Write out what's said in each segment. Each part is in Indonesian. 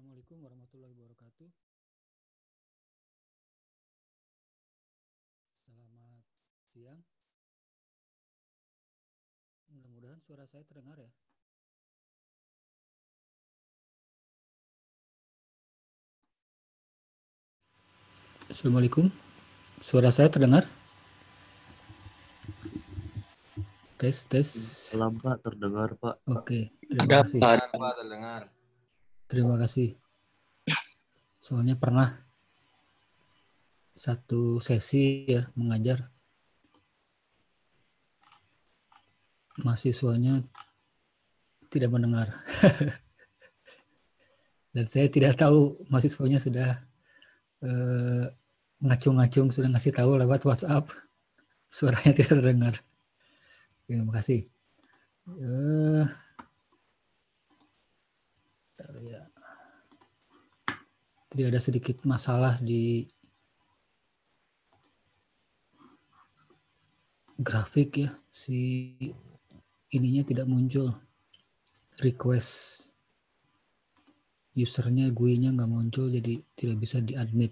Assalamualaikum warahmatullahi wabarakatuh. Selamat siang. Mudah-mudahan suara saya terdengar ya. Assalamualaikum. Suara saya terdengar? Tes, tes. Salam Pak, terdengar Pak. Oke, terima kasih. Pak, terdengar. Terima kasih. Soalnya pernah satu sesi ya mengajar, mahasiswanya tidak mendengar. Dan saya tidak tahu mahasiswanya sudah ngacung-ngacung, sudah ngasih tahu lewat WhatsApp. Suaranya tidak terdengar. Terima kasih. Ya. Jadi ada sedikit masalah di grafik ya, si ininya tidak muncul, request usernya GUI-nya nggak muncul, jadi tidak bisa di-admit.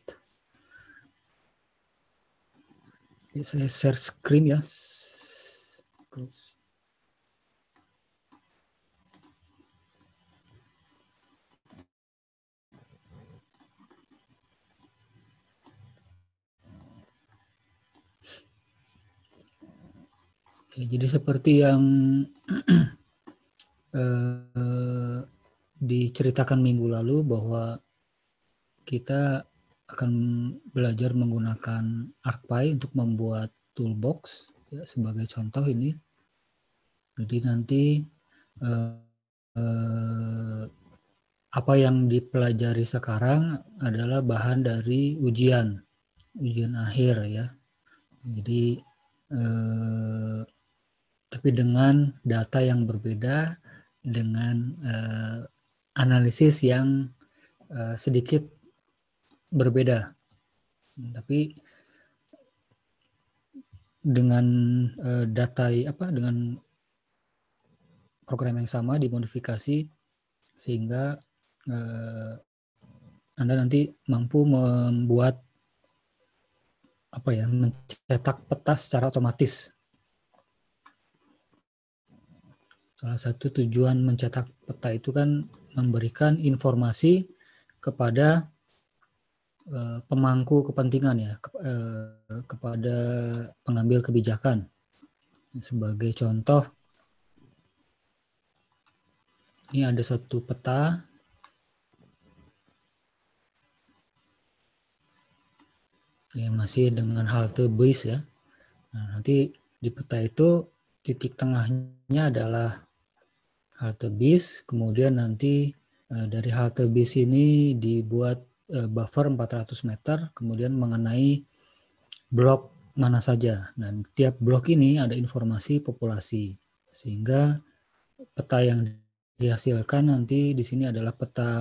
Jadi saya share screen ya. Ya, jadi seperti yang diceritakan minggu lalu bahwa kita akan belajar menggunakan ArcPy untuk membuat toolbox ya, sebagai contoh ini. Jadi nanti apa yang dipelajari sekarang adalah bahan dari ujian akhir ya. Jadi tapi dengan data yang berbeda, dengan analisis yang sedikit berbeda. Tapi dengan data dengan program yang sama dimodifikasi sehingga Anda nanti mampu membuat mencetak peta secara otomatis. Salah satu tujuan mencetak peta itu kan memberikan informasi kepada pemangku kepentingan ya, kepada pengambil kebijakan. Sebagai contoh, ini ada satu peta yang masih dengan halte bis ya. Nah, nanti di peta itu titik tengahnya adalah halte bis, kemudian nanti dari halte bis ini dibuat buffer 400 meter, kemudian mengenai blok mana saja. Dan tiap blok ini ada informasi populasi, sehingga peta yang dihasilkan nanti di sini adalah peta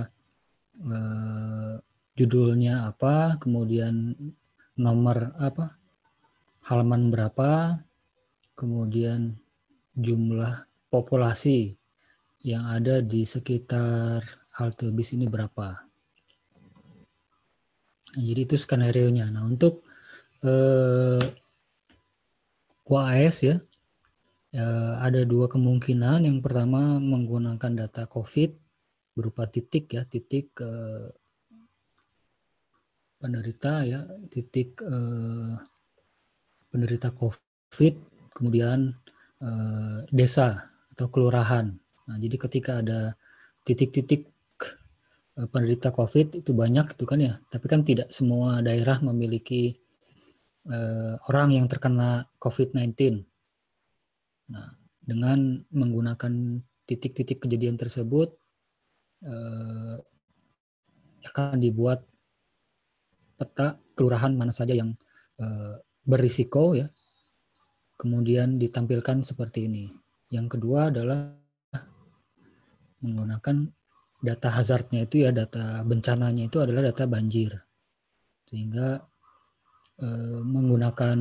judulnya apa, kemudian nomor halaman berapa, kemudian jumlah populasi yang ada di sekitar halte bis ini berapa. Nah, jadi itu skenario-nya. Nah, untuk UAS ya, ada dua kemungkinan. Yang pertama menggunakan data COVID berupa titik ya, titik penderita ya, titik penderita COVID, kemudian desa atau kelurahan. Nah, jadi ketika ada titik-titik penderita COVID itu banyak itu kan ya, tapi kan tidak semua daerah memiliki orang yang terkena COVID-19. Nah, dengan menggunakan titik-titik kejadian tersebut akan dibuat peta kelurahan mana saja yang berisiko ya, kemudian ditampilkan seperti ini. Yang kedua adalah menggunakan data hazardnya itu ya, data bencananya itu adalah data banjir, sehingga menggunakan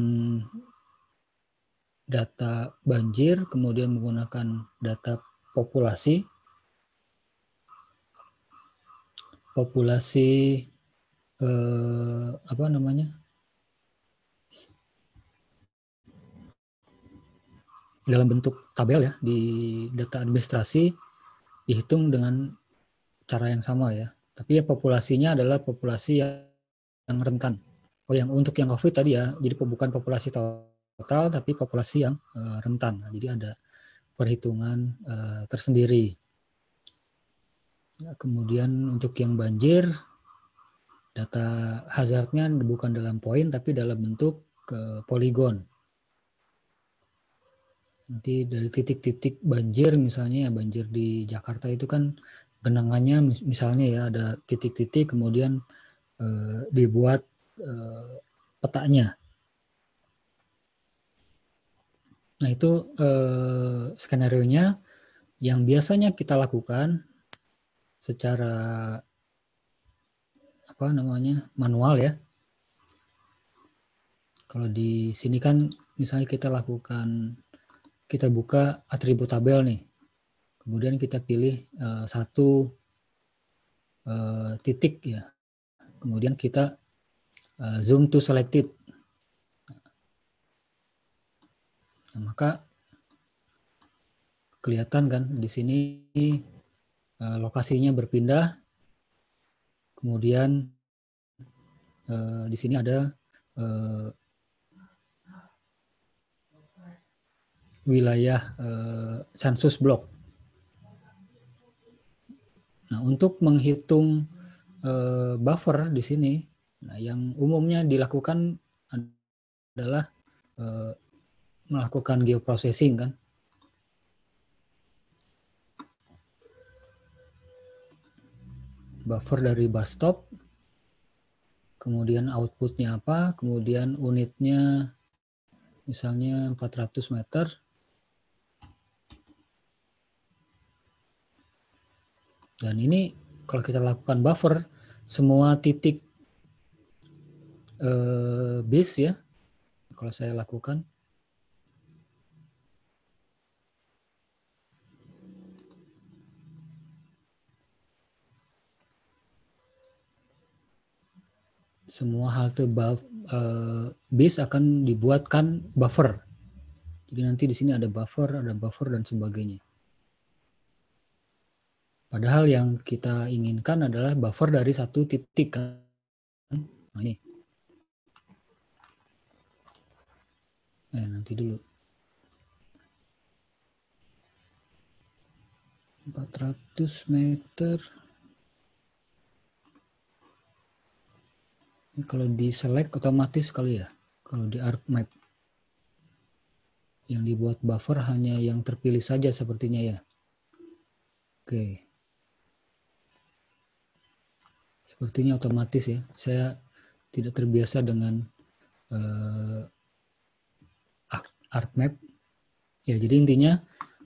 data banjir kemudian menggunakan data populasi populasi dalam bentuk tabel ya di data administrasi dihitung dengan cara yang sama ya. Tapi ya populasinya adalah populasi yang rentan. Oh, yang untuk yang COVID tadi ya, jadi bukan populasi total, tapi populasi yang rentan. Nah, jadi ada perhitungan tersendiri. Ya, kemudian untuk yang banjir, data hazardnya bukan dalam poin, tapi dalam bentuk poligon. Nanti dari titik-titik banjir, misalnya ya banjir di Jakarta itu kan genangannya misalnya ya ada titik-titik, kemudian dibuat petanya. Nah itu skenario-nya yang biasanya kita lakukan secara manual ya. Kalau di sini kan misalnya kita buka atribut tabel nih, kemudian kita pilih satu titik ya, kemudian kita zoom to selected. Nah, maka kelihatan kan di sini lokasinya berpindah, kemudian di sini ada wilayah sensus blok. Nah, untuk menghitung buffer di sini, nah, yang umumnya dilakukan adalah melakukan geoprocessing kan. Buffer dari bus stop, kemudian outputnya apa, kemudian unitnya misalnya 400 meter. Dan ini kalau kita lakukan buffer, semua titik base ya, kalau saya lakukan, semua halte base akan dibuatkan buffer. Jadi nanti di sini ada buffer dan sebagainya. Padahal yang kita inginkan adalah buffer dari satu titik kan. Nah, ini. Nanti dulu. 400 meter. Ini kalau di select otomatis kali ya. Kalau di ArcMap. Yang dibuat buffer hanya yang terpilih saja sepertinya ya. Oke. Sepertinya otomatis ya. Saya tidak terbiasa dengan ArcMap. Ya, jadi intinya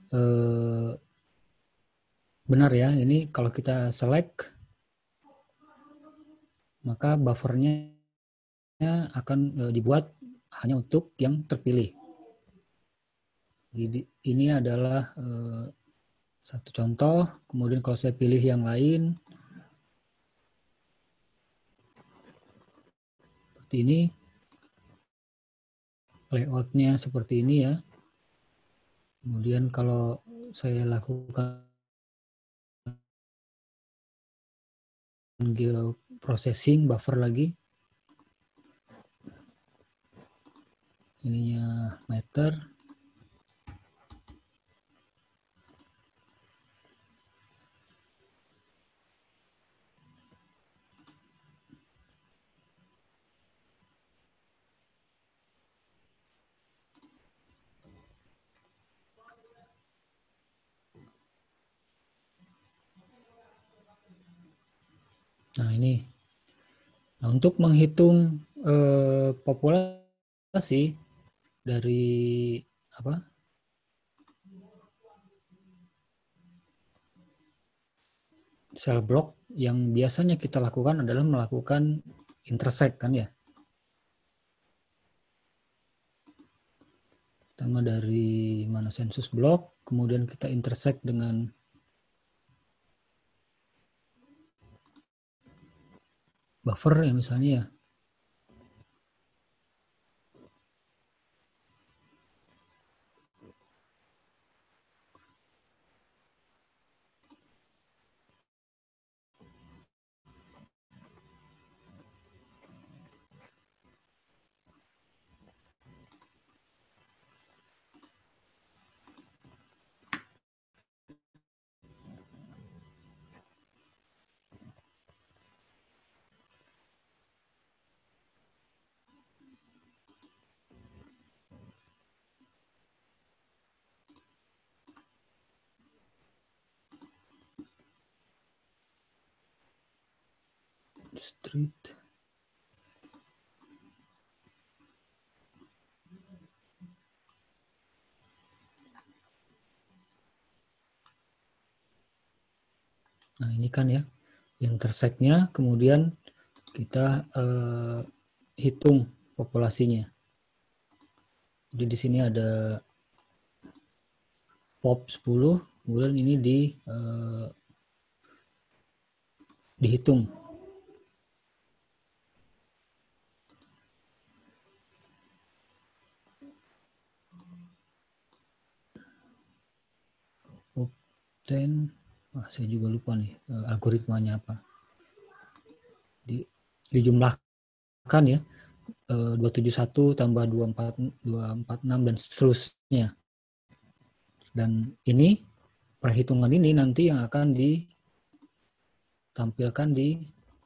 benar ya. Ini kalau kita select, maka buffernya akan dibuat hanya untuk yang terpilih. Jadi ini adalah satu contoh. Kemudian kalau saya pilih yang lain, seperti ini, layoutnya seperti ini ya. Kemudian kalau saya lakukan geoprocessing buffer lagi, ininya meter. Nah ini, nah untuk menghitung populasi dari sel block, yang biasanya kita lakukan adalah melakukan intersect kan ya. Pertama dari mana sensus block, kemudian kita intersect dengan buffer ya misalnya ya. Street. Nah ini kan ya, intersect-nya, kemudian kita hitung populasinya. Jadi di sini ada pop 10, kemudian ini dihitung. Pop 10, saya juga lupa nih algoritmanya apa. Dijumlahkan ya, 271 tambah 246 dan seterusnya. Dan ini perhitungan ini nanti yang akan ditampilkan di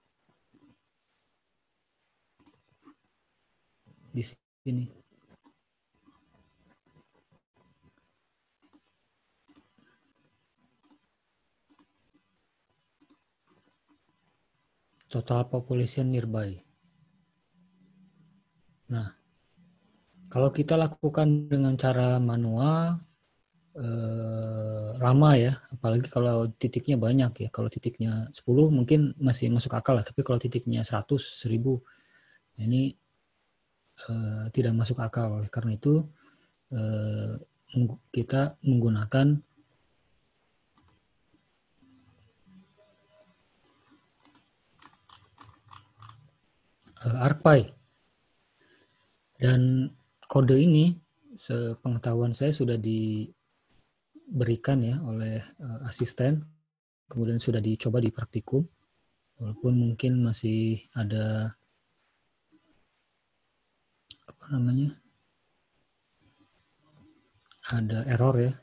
sini. Total population nearby. Nah, kalau kita lakukan dengan cara manual, lama ya, apalagi kalau titiknya banyak ya. Kalau titiknya 10 mungkin masih masuk akal lah, tapi kalau titiknya 100, 1000, ini tidak masuk akal. Oleh karena itu, kita menggunakan ArcPy. Dan kode ini, sepengetahuan saya sudah diberikan ya oleh asisten, kemudian sudah dicoba di praktikum, walaupun mungkin masih ada ada error ya.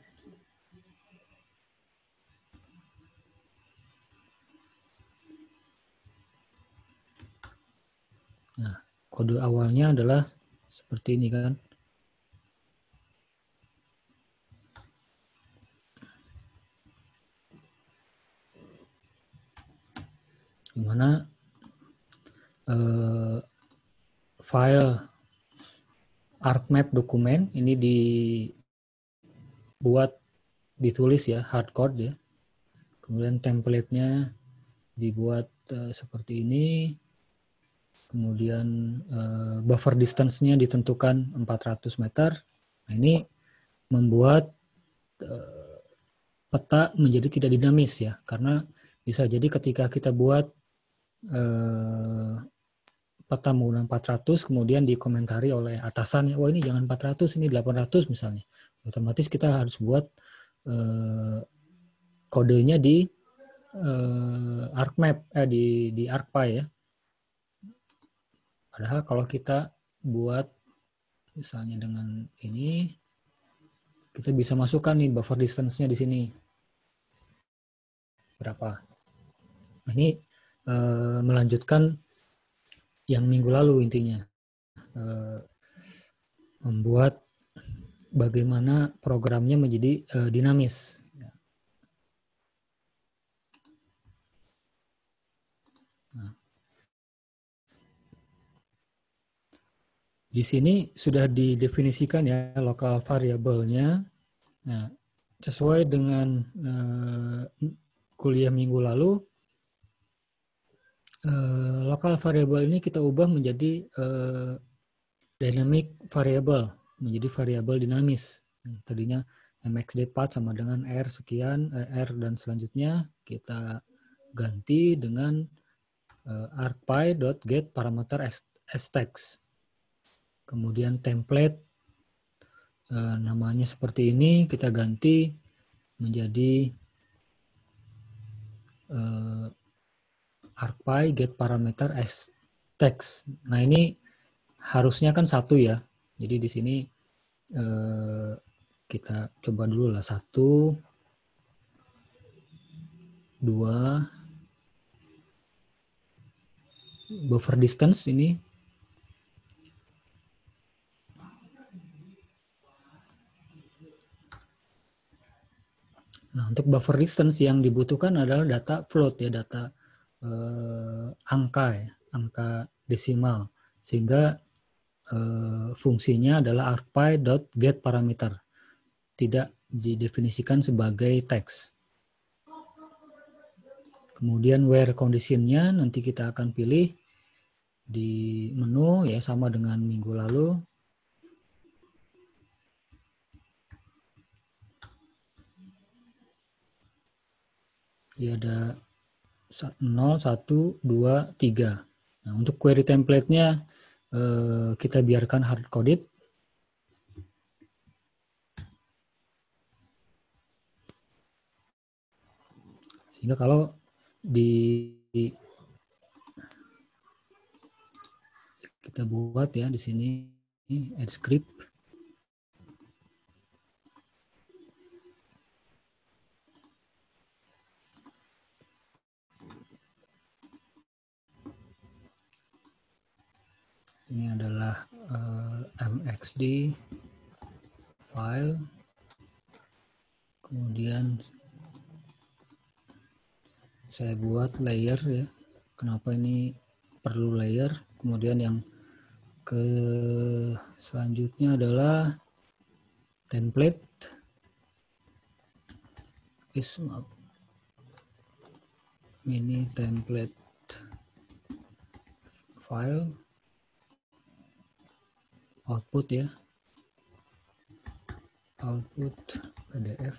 Nah, kode awalnya adalah seperti ini kan. Dimana file ArcMap dokumen ini ditulis ya, hardcode ya. Kemudian template-nya dibuat seperti ini. Kemudian buffer distance-nya ditentukan 400 meter. Nah, ini membuat peta menjadi tidak dinamis ya, karena bisa jadi ketika kita buat peta menggunakan 400, kemudian dikomentari oleh atasan, wah ini jangan 400, ini 800 misalnya. Otomatis kita harus buat kodenya di ArcMap, di ArcPy ya. Padahal kalau kita buat misalnya dengan ini, kita bisa masukkan nih buffer distance-nya di sini. Berapa? Nah, ini melanjutkan yang minggu lalu intinya. Membuat bagaimana programnya menjadi dinamis. Nah, di sini sudah didefinisikan ya lokal variabelnya. Nah, sesuai dengan kuliah minggu lalu, lokal variabel ini kita ubah menjadi dynamic variable, menjadi variabel dinamis. Nah, tadinya mxd path sama dengan r sekian, r dan selanjutnya kita ganti dengan argpy.get parameter as text. Kemudian template namanya seperti ini, kita ganti menjadi argpy get parameter as text. Nah ini harusnya kan satu ya. Jadi di sini kita coba dulu lah 1, 2, buffer distance ini. Nah untuk buffer distance yang dibutuhkan adalah data float ya, data angka ya, angka desimal, sehingga fungsinya adalah argpy.get parameter, tidak didefinisikan sebagai teks. Kemudian where condition-nya nanti kita akan pilih di menu ya, sama dengan minggu lalu. Dia ada 0, 1, 2, 3. Nah, untuk query template-nya kita biarkan hard coded. Sehingga kalau kita buat ya di sini add script. Ini adalah mxd file. Kemudian saya buat layer ya. Kenapa ini perlu layer? Kemudian yang selanjutnya adalah template ini template file output ya, output PDF.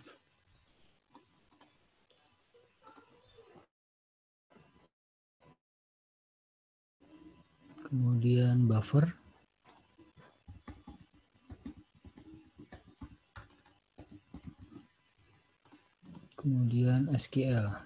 Kemudian buffer, kemudian SQL.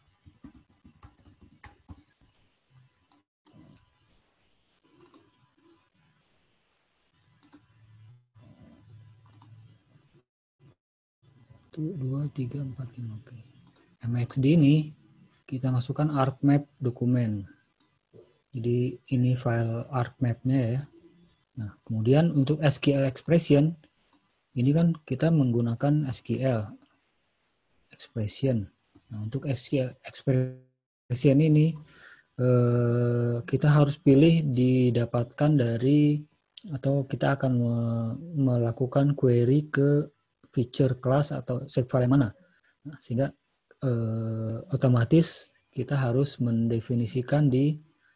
Itu 2, 3, 4, 5. Oke. MXD ini kita masukkan argmap dokumen. Jadi ini file argmap-nya ya. Nah, kemudian untuk SQL expression ini kan kita menggunakan SQL expression. Nah, untuk SQL expression ini kita harus pilih didapatkan dari, atau kita akan melakukan query ke feature class atau set file yang mana. Nah, sehingga otomatis kita harus mendefinisikan di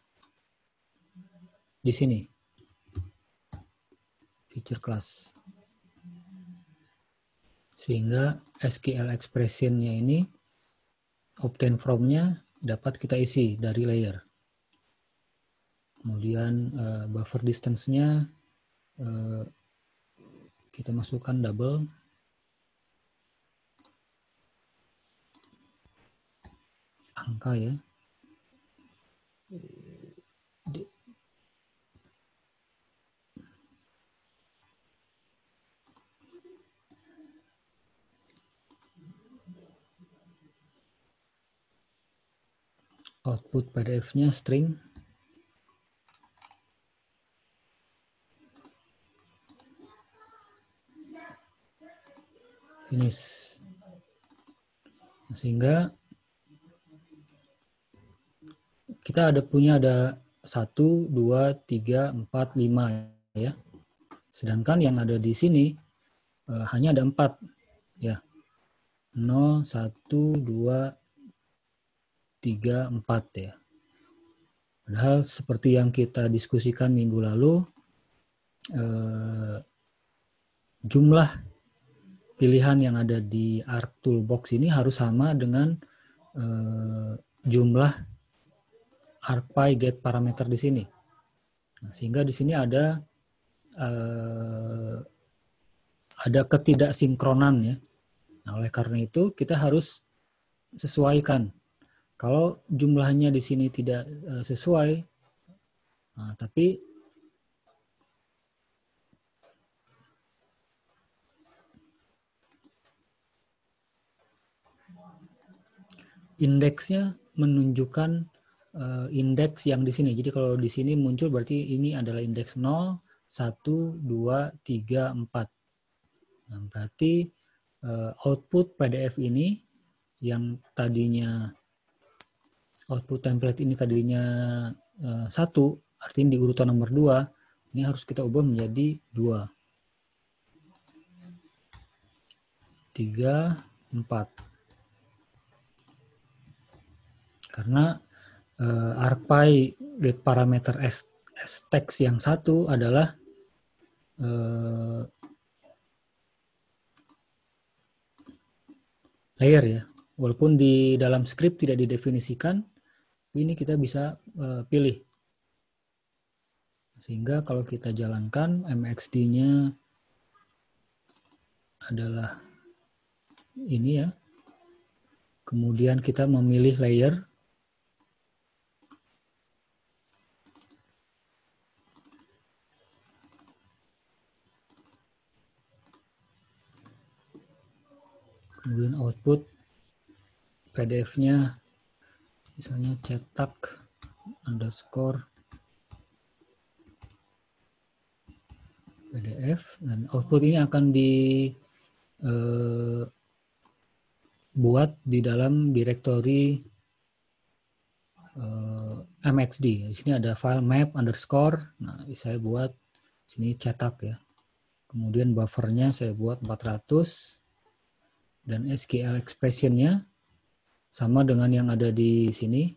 sini feature class, sehingga SQL expression-nya ini obtain from-nya dapat kita isi dari layer. Kemudian buffer distance-nya kita masukkan double. Angka ya. Output PDF-nya string. Finish. Nah, sehingga kita punya 1, 2, 3, 4, 5 ya. Sedangkan yang ada di sini hanya ada 4 ya. 0, 1, 2, 3, 4 ya. Padahal seperti yang kita diskusikan minggu lalu, jumlah pilihan yang ada di ArcToolbox ini harus sama dengan jumlah argpy get parameter di sini. Nah, sehingga di sini ada ketidaksinkronan ya. Nah, oleh karena itu kita harus sesuaikan. Kalau jumlahnya di sini tidak sesuai, nah, tapi indeksnya menunjukkan indeks yang di sini. Jadi kalau di sini muncul berarti ini adalah indeks 0, 1, 2, 3, 4. Nah, berarti output PDF ini yang tadinya output template ini tadinya 1, artinya di urutan nomor 2, ini harus kita ubah menjadi 2, 3, 4. Karena argpy get parameter text yang satu adalah layer ya. Walaupun di dalam script tidak didefinisikan, ini kita bisa pilih. Sehingga kalau kita jalankan, MXD-nya adalah ini ya. Kemudian kita memilih layer. Kemudian output PDF-nya misalnya cetak underscore PDF, dan output ini akan dibuat di dalam direktori MXD. Di sini ada file map underscore. Nah, saya buat sini cetak ya. Kemudian buffernya saya buat 400 dan SQL expression-nya sama dengan yang ada di sini.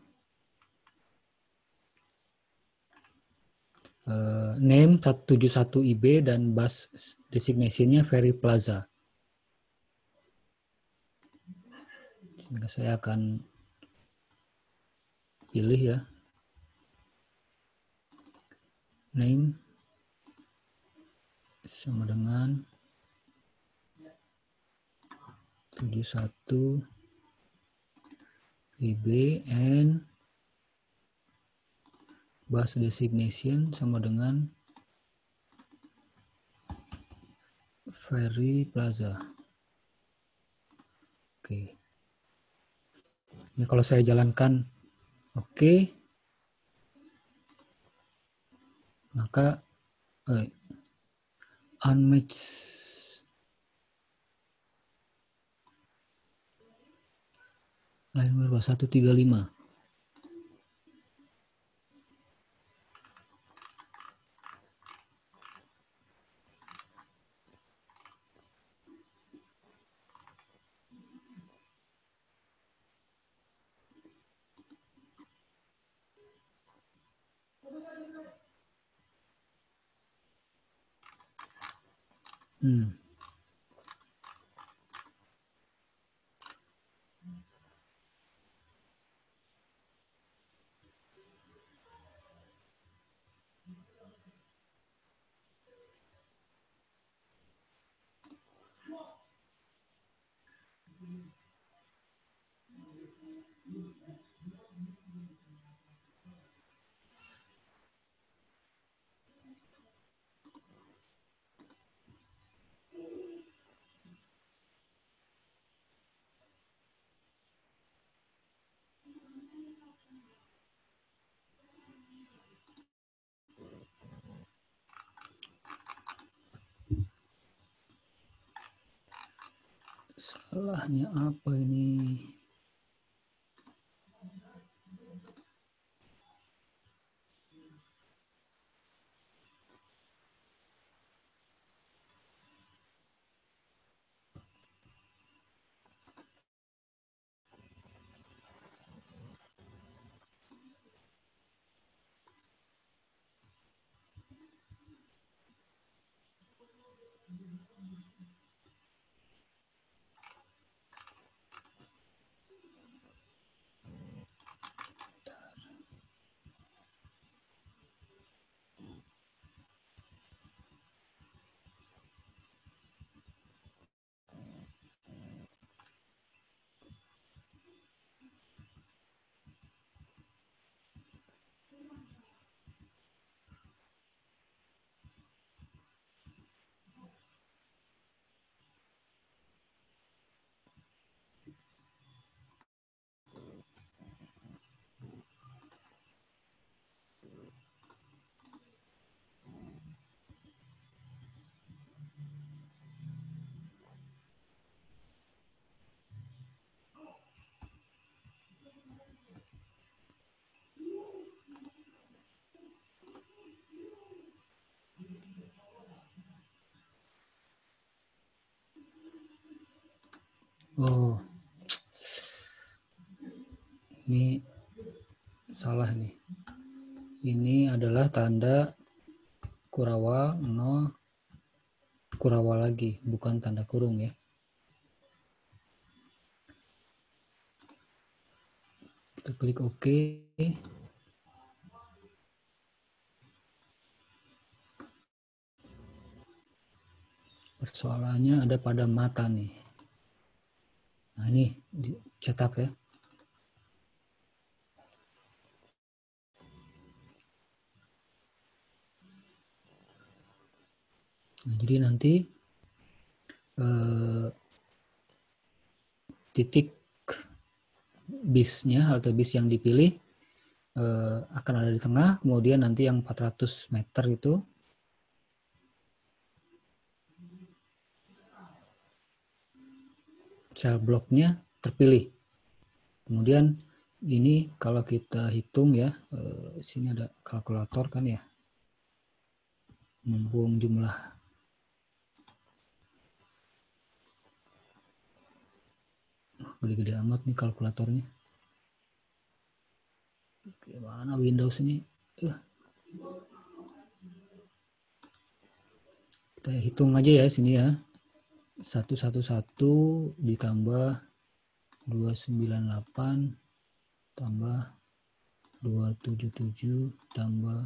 Name 171IB dan bus designation-nya Ferry Plaza. Sehingga saya akan pilih ya. Name sama dengan 71 IB and bus designation sama dengan Ferry Plaza. Oke. Ya, kalau saya jalankan oke. Maka unmatched line berapa? 135. Salahnya apa ini? Oh, ini salah nih. Ini adalah tanda kurawal 0 kurawal lagi, bukan tanda kurung ya. Kita klik OK. Persoalannya ada pada mata nih. Nah, ini dicetak ya. Nah, jadi nanti titik bisnya, halte bis yang dipilih akan ada di tengah, kemudian nanti yang 400 meter itu sel bloknya terpilih. Kemudian ini kalau kita hitung ya, sini ada kalkulator kan ya, mumpung jumlah gede-gede amat nih kalkulatornya. Gimana Windows ini? Kita hitung aja ya sini ya. 111 ditambah 298 tambah 277 tambah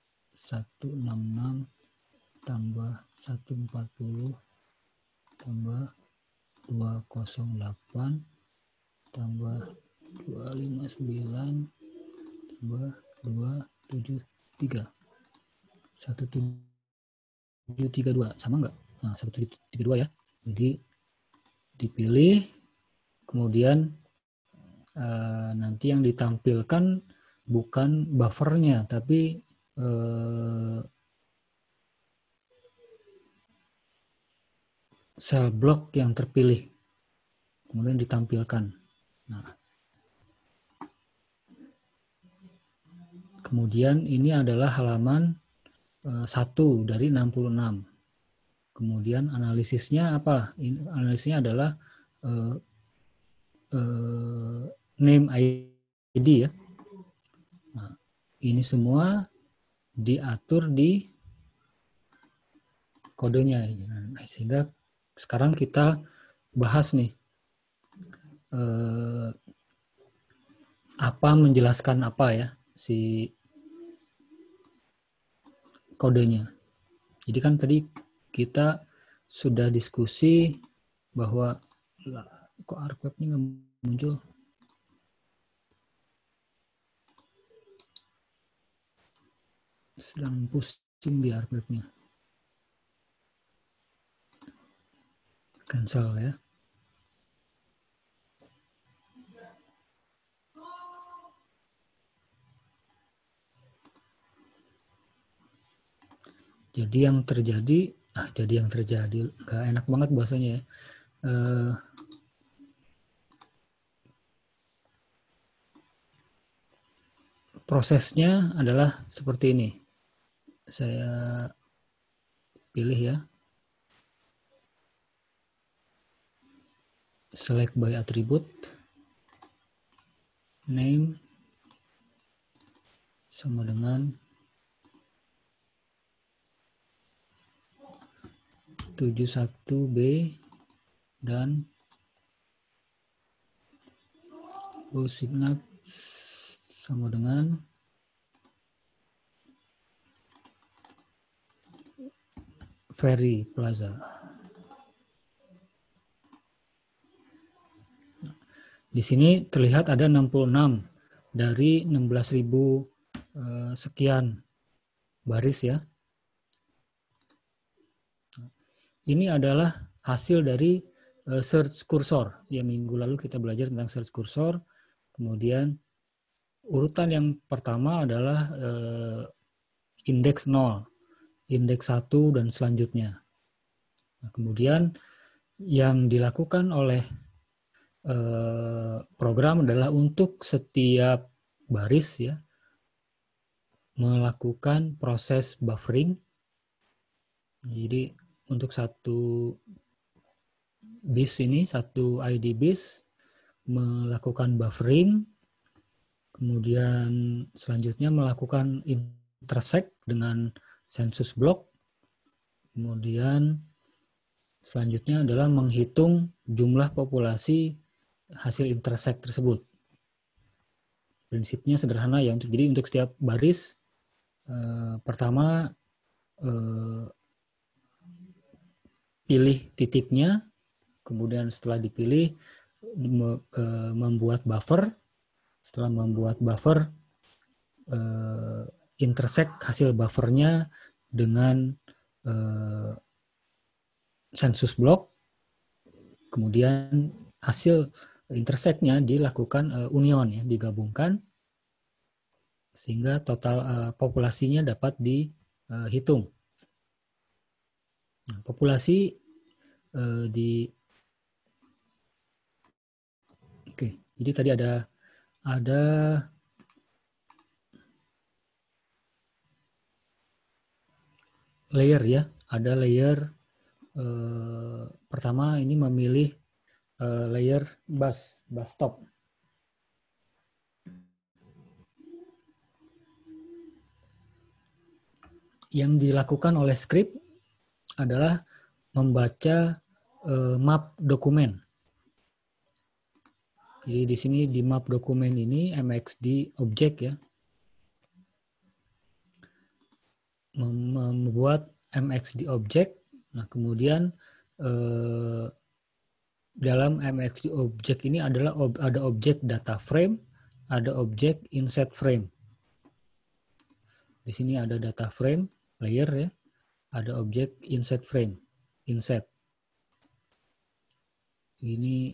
166 tambah 140 tambah 208 tambah 259 tambah 273 1732 sama enggak? Nah, 1732 ya. Jadi dipilih, kemudian nanti yang ditampilkan bukan buffernya, tapi sel blok yang terpilih, kemudian ditampilkan. Nah, kemudian ini adalah halaman 1 dari 66. Kemudian analisisnya apa? Analisisnya adalah name ID ya. Nah, ini semua diatur di kodenya. Nah, sehingga sekarang kita bahas nih apa menjelaskan apa ya si kodenya. Jadi kan tadi kita sudah diskusi bahwa kok archive-nya nggak muncul. Sedang pusing di archive-nya. Cancel ya. Jadi yang terjadi, nggak enak banget bahasanya ya. Prosesnya adalah seperti ini. Saya pilih ya. Select by attribute. Name sama dengan 71B dan Signat sama dengan Ferry Plaza. Di sini terlihat ada 66 dari 16.000 sekian baris ya. Ini adalah hasil dari search cursor. Ya, minggu lalu kita belajar tentang search cursor. Kemudian urutan yang pertama adalah indeks 0, indeks 1 dan selanjutnya. Nah, kemudian yang dilakukan oleh program adalah untuk setiap baris ya melakukan proses buffering. Jadi untuk satu bis ini, satu ID bis melakukan buffering, kemudian selanjutnya melakukan intersect dengan census block, kemudian selanjutnya adalah menghitung jumlah populasi hasil intersect tersebut. Prinsipnya sederhana ya, jadi untuk setiap baris pertama pilih titiknya, kemudian setelah dipilih membuat buffer, setelah membuat buffer intersect hasil buffernya dengan census block, kemudian hasil intersectnya dilakukan union ya, digabungkan sehingga total populasinya dapat dihitung. Nah, populasi oke, jadi tadi ada layer ya, ada layer pertama ini memilih layer bus stop. Yang dilakukan oleh script adalah membaca map dokumen. Jadi di sini di map dokumen ini MXD object ya, membuat MXD object. Nah kemudian dalam MXD object ini adalah ada objek data frame, ada objek inset frame. Di sini ada data frame layer ya, ada objek inset frame, inset. Ini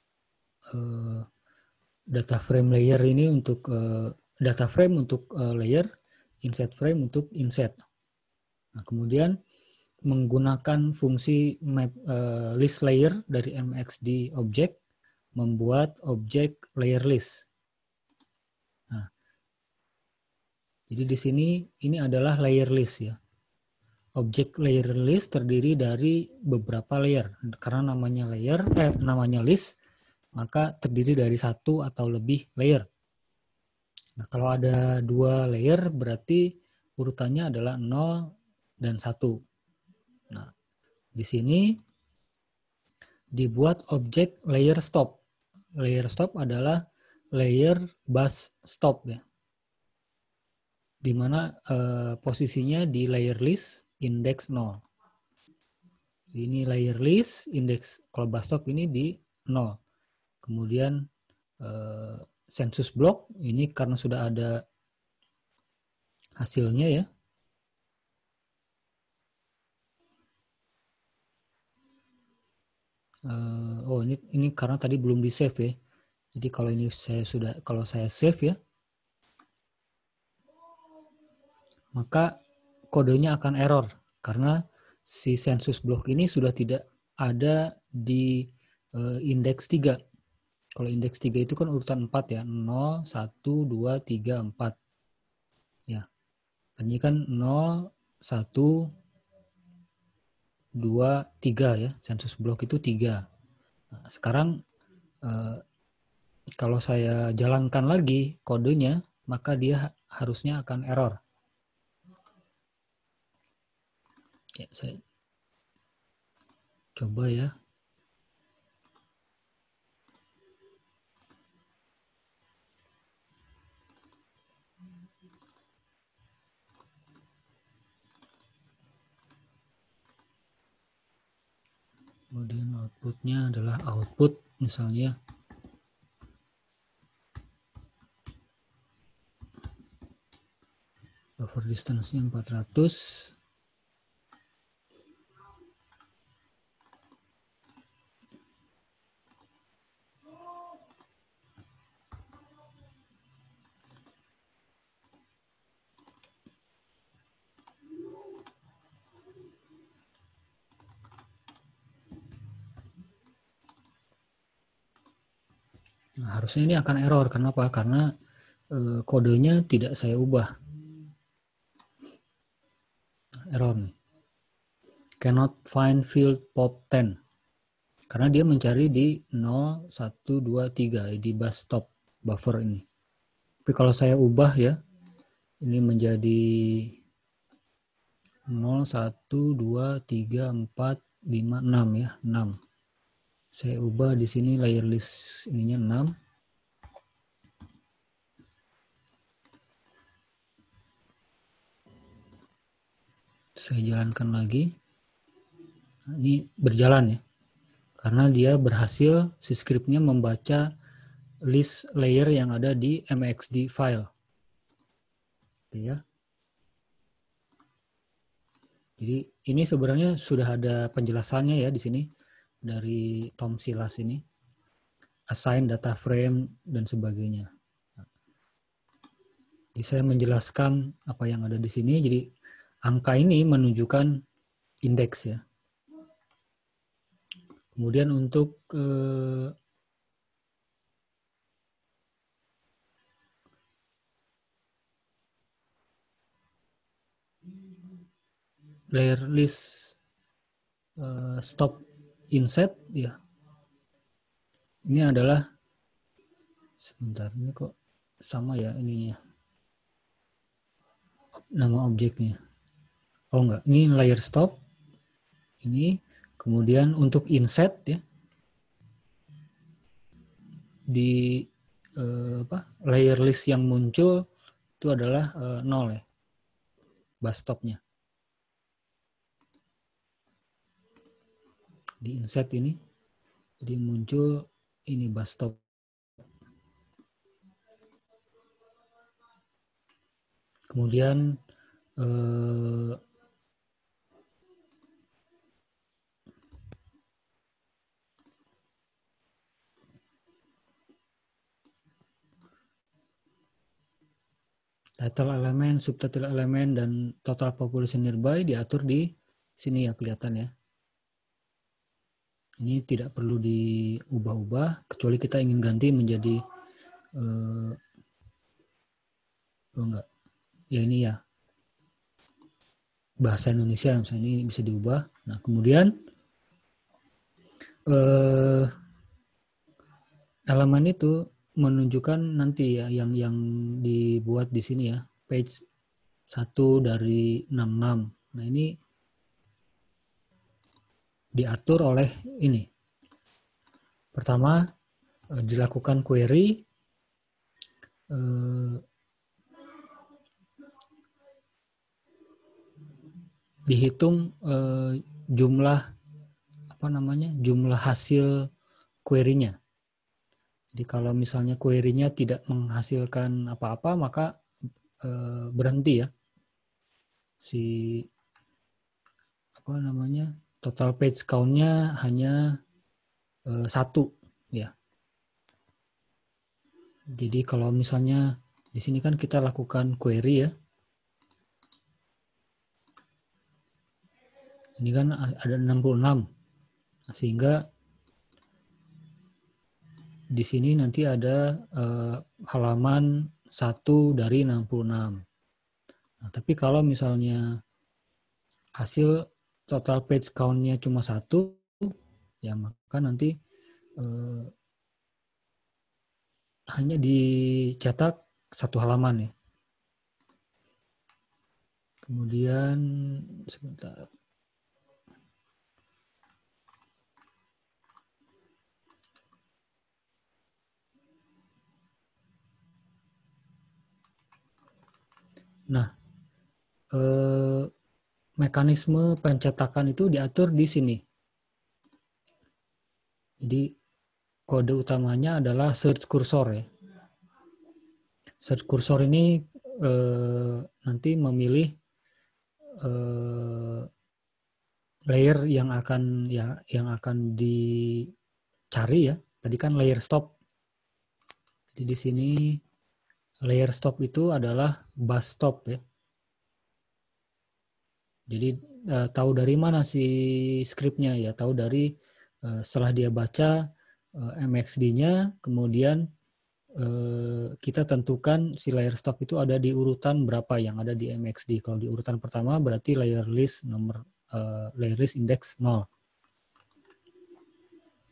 data frame layer ini untuk data frame untuk layer, inset frame untuk inset. Nah, kemudian menggunakan fungsi map list layer dari MXD object membuat objek layer list. Nah, jadi di sini ini adalah layer list ya. Objek layer list terdiri dari beberapa layer. Karena namanya layer, namanya list, maka terdiri dari satu atau lebih layer. Nah, kalau ada dua layer berarti urutannya adalah 0 dan 1. Nah, di sini dibuat objek layer stop. Layer stop adalah layer bus stop ya. Di mana posisinya di layer list index 0. Ini layer list index, kalau bus stop ini di 0. Kemudian census block ini karena sudah ada hasilnya ya. Oh ini karena tadi belum di save ya. Jadi kalau saya save ya, maka kodenya akan error karena si census block ini sudah tidak ada di indeks 3. Kalau indeks 3 itu kan urutan 4 ya, 0, 1, 2, 3, 4. Ya. Dan ini kan 0, 1, 2, 3 ya. Census block itu 3. Nah, sekarang kalau saya jalankan lagi kodenya, maka dia harusnya akan error. Ya, saya coba ya. Kemudian outputnya adalah output misalnya buffer distance-nya 400. Nah, harusnya ini akan error. Kenapa? Karena kodenya tidak saya ubah. Error nih. Cannot find field pop 10. Karena dia mencari di 0, 1, 2, 3 di bus stop buffer ini. Tapi kalau saya ubah ya, ini menjadi 0, 1, 2, 3, 4, 5, 6 ya, 6. Saya ubah di sini layer list ininya 6. Saya jalankan lagi. Nah, ini berjalan ya. Karena dia berhasil si scriptnya membaca list layer yang ada di MXD file. Oke ya. Jadi ini sebenarnya sudah ada penjelasannya ya di sini dari Tom Silas ini. Assign data frame dan sebagainya. Jadi saya menjelaskan apa yang ada di sini. Jadi angka ini menunjukkan indeks ya. Kemudian untuk layer list stop inset ya. Ini adalah sebentar, ini kok sama ya ininya. Nama objeknya. Oh enggak, ini layer stop. Ini kemudian untuk inset ya. Di layer list yang muncul itu adalah 0 ya. Bus stopnya. Di inset ini jadi muncul ini bus stop. Kemudian title elemen, subtitle elemen, dan total population nearby diatur di sini ya, kelihatan ya. Ini tidak perlu diubah-ubah, kecuali kita ingin ganti menjadi oh enggak, ya ini ya bahasa Indonesia, misalnya ini bisa diubah. Nah kemudian elemen itu menunjukkan nanti ya yang dibuat di sini ya, page 1 dari 66. Nah ini diatur oleh ini. Pertama dilakukan query, dihitung jumlah jumlah hasil query-nya. Jadi kalau misalnya query-nya tidak menghasilkan apa-apa, maka berhenti ya si total page count-nya hanya 1 ya. Jadi kalau misalnya di sini kan kita lakukan query ya. Ini kan ada 66. Sehingga di sini nanti ada halaman 1 dari 66. Nah, tapi kalau misalnya hasil total page count-nya cuma 1, ya maka nanti hanya dicetak 1 halaman ya. Kemudian sebentar. Nah, mekanisme pencetakan itu diatur di sini. Jadi kode utamanya adalah search cursor ya. Search cursor ini nanti memilih layer yang akan dicari ya. Tadi kan layer stop. Jadi di sini layer stop itu adalah bus stop ya. Jadi tahu dari mana si scriptnya ya? Tahu dari setelah dia baca MXD-nya, kemudian kita tentukan si layer stop itu ada di urutan berapa yang ada di MXD. Kalau di urutan pertama berarti layer list layer list index 0.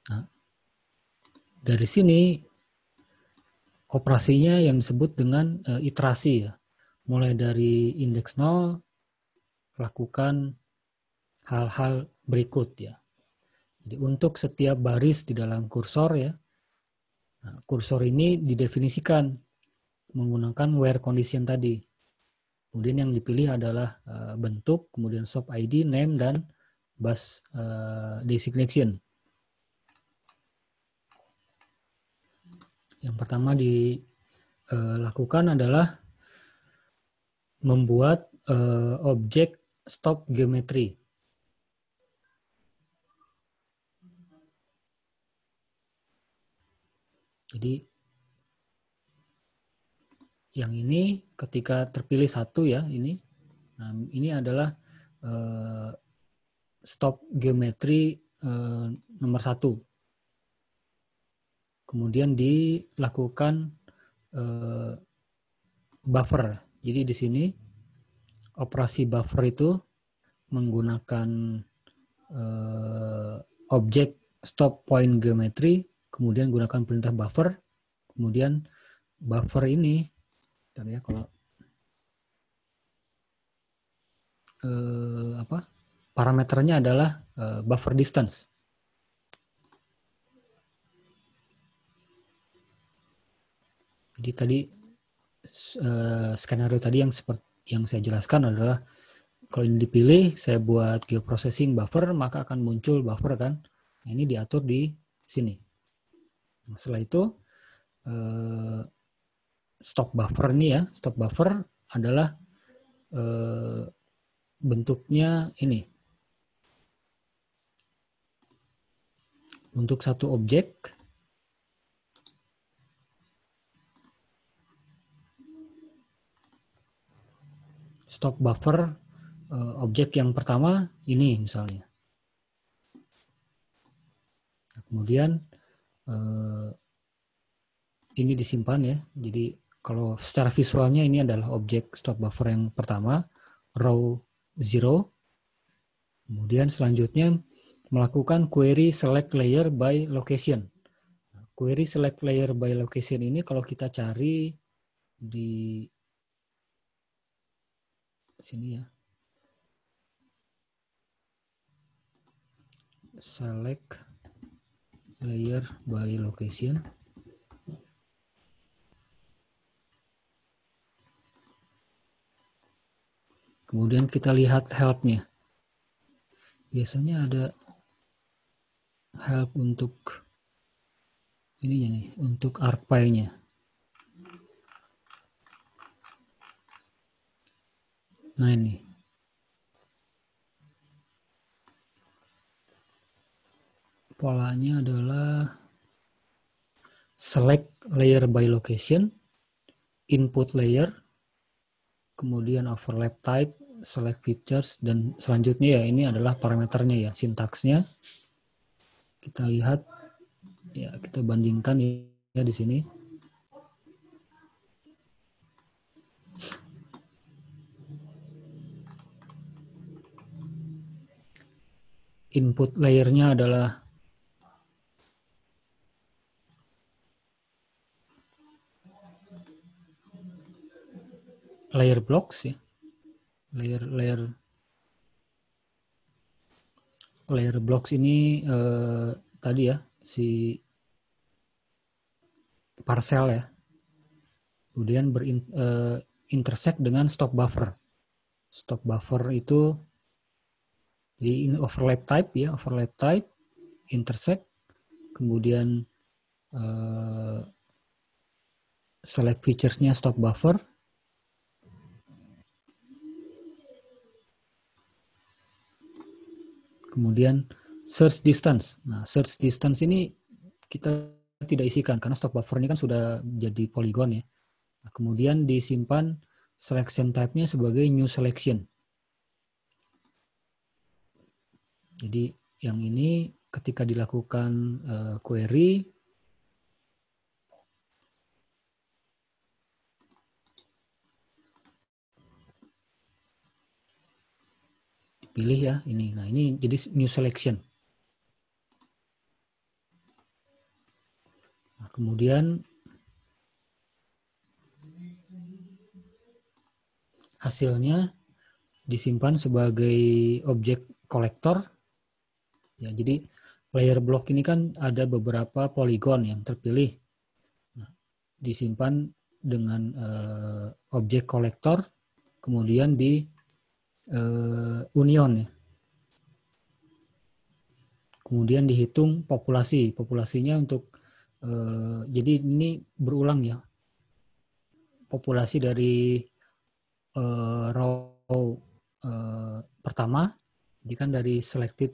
Nah, dari sini operasinya yang disebut dengan iterasi ya. Mulai dari indeks 0, lakukan hal-hal berikut ya. Jadi untuk setiap baris di dalam kursor ya, nah, kursor ini didefinisikan menggunakan where condition tadi. Kemudian yang dipilih adalah bentuk, kemudian shop ID, name, dan bus designation. Yang pertama dilakukan adalah membuat objek stop geometry. Jadi yang ini ketika terpilih satu ya ini, nah ini adalah stop geometry nomor 1. Kemudian dilakukan buffer. Jadi di sini operasi buffer itu menggunakan objek stop point geometry, kemudian gunakan perintah buffer, kemudian buffer ini, ya kalau parameternya adalah buffer distance. Jadi tadi skenario tadi yang seperti yang saya jelaskan adalah kalau ini dipilih, saya buat geoprocessing buffer, maka akan muncul buffer kan. Nah, ini diatur di sini. Nah, setelah itu stop buffer nih ya, stop buffer adalah bentuknya ini. Untuk satu objek, stop buffer objek yang pertama ini misalnya. Nah, kemudian ini disimpan ya. Jadi kalau secara visualnya ini adalah objek stop buffer yang pertama, row 0. Kemudian selanjutnya melakukan query select layer by location. Query select layer by location ini kalau kita cari di sini ya. Select layer by location. Kemudian kita lihat help-nya. Biasanya ada help untuk ininya nih, untuk ArcPy-nya. Nah ini. Polanya adalah select layer by location, input layer, kemudian overlap type, select features, dan selanjutnya ya ini adalah parameternya ya, sintaksnya. Kita lihat, ya kita bandingkan ya di sini. Input layernya adalah layer blocks ya, layer blocks ini tadi ya si parcel ya, kemudian intersect dengan stop buffer. Stop buffer itu di overlap type ya, overlap type, intersect, kemudian select features-nya stop buffer, kemudian search distance. Nah, search distance ini kita tidak isikan karena stop buffer ini kan sudah jadi polygon ya. Nah, kemudian disimpan selection type-nya sebagai new selection. Jadi yang ini ketika dilakukan query, dipilih ya ini. Nah ini jadi new selection. Kemudian hasilnya disimpan sebagai objek kolektor. Ya, jadi layer block ini kan ada beberapa poligon yang terpilih. Nah, disimpan dengan objek kolektor, kemudian di union ya. Kemudian dihitung populasi. Populasinya untuk jadi ini berulang ya. Populasi dari row pertama, ini kan dari selected.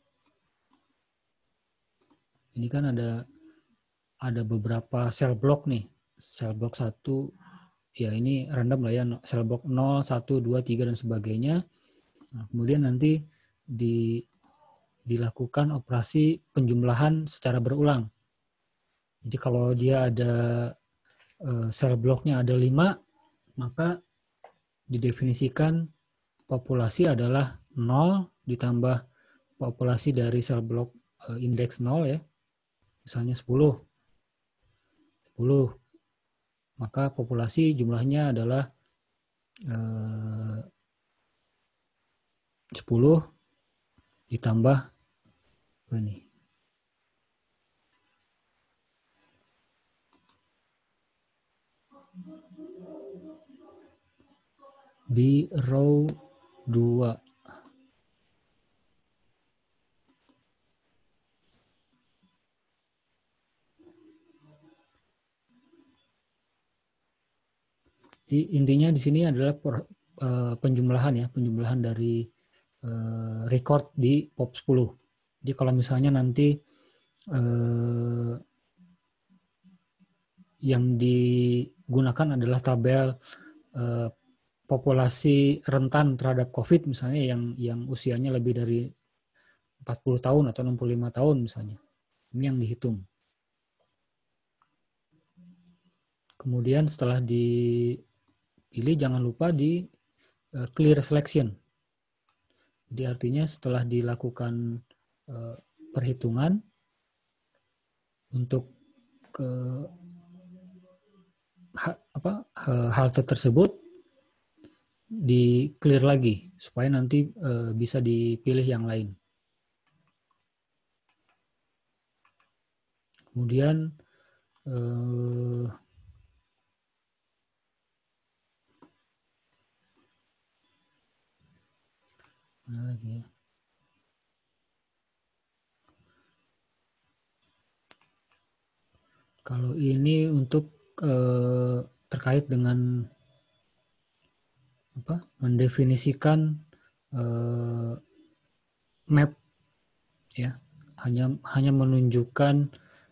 Ini kan ada beberapa cell block nih. Cell block 1, ya ini random lah ya. Cell block 0, 1, 2, 3, dan sebagainya. Nah, kemudian nanti dilakukan operasi penjumlahan secara berulang. Jadi kalau dia ada cell blocknya ada 5, maka didefinisikan populasi adalah 0 ditambah populasi dari sel blok indeks 0 ya, misalnya 10. Maka populasi jumlahnya adalah 10 ditambah apa nih? Di row 2. Intinya di sini adalah penjumlahan ya, penjumlahan dari record di POP10. Jadi kalau misalnya nanti yang digunakan adalah tabel populasi rentan terhadap COVID misalnya yang usianya lebih dari 40 tahun atau 65 tahun misalnya. Ini yang dihitung. Kemudian setelah dipilih jangan lupa di clear selection. Jadi artinya setelah dilakukan perhitungan untuk halte tersebut di clear lagi supaya nanti bisa dipilih yang lain. Kemudian mana lagi ya? Kalau ini untuk terkait dengan mendefinisikan map ya, hanya menunjukkan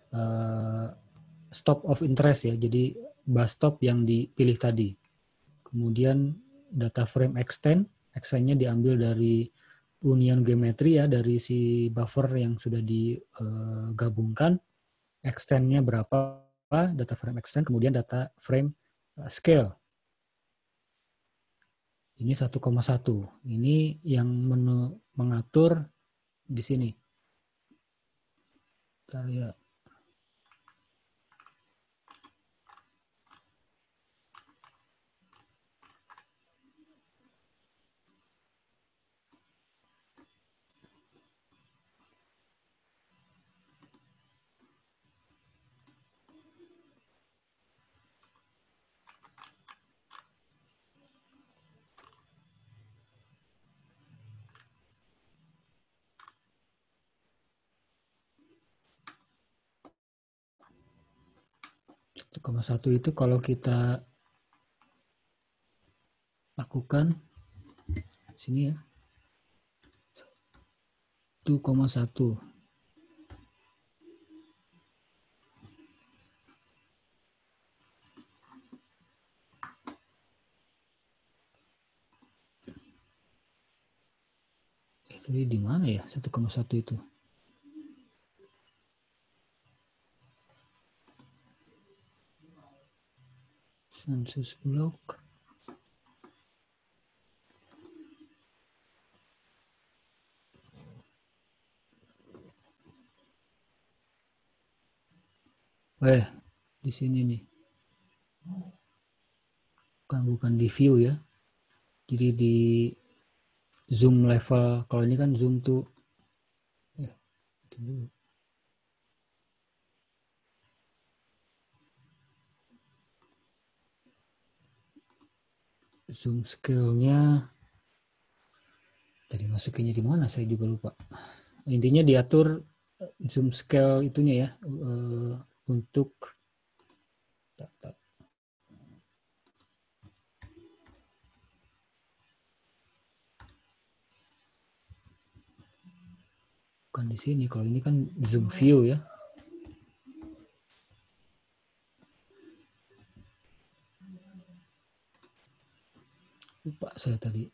stop of interest ya, jadi bus stop yang dipilih tadi. Kemudian data frame extend-nya diambil dari union geometri ya, dari si buffer yang sudah digabungkan. Extend-nya berapa, data frame extend, kemudian data frame scale. Ini 1,1. Ini yang mengatur di sini. Kita lihat. Satu itu kalau kita lakukan sini ya 1,1. Tadi di mana ya 1,1 itu? Census block. Di sini nih. Bukan di view ya. Jadi di zoom level. Kalau ini kan zoom tuh itu dulu. Zoom scale-nya tadi masukinnya di mana saya juga lupa. Intinya diatur zoom scale itunya ya untuk bukan di sini. Kalau ini kan zoom view ya. Lupa saya tadi.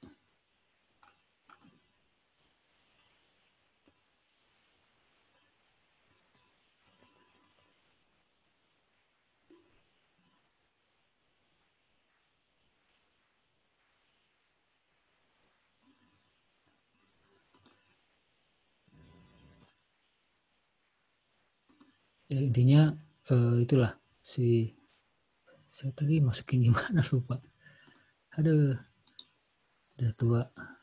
Ya, intinya itulah si saya tadi masukin gimana lupa. Aduh, udah tua.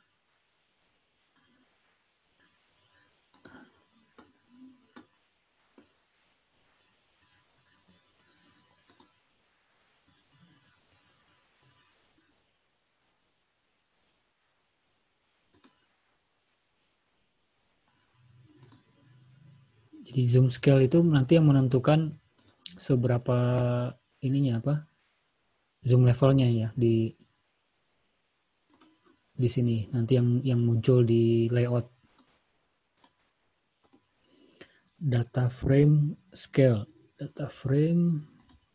Jadi zoom scale itu nanti yang menentukan seberapa ininya apa zoom levelnya ya di sini nanti yang muncul di layout data frame scale data frame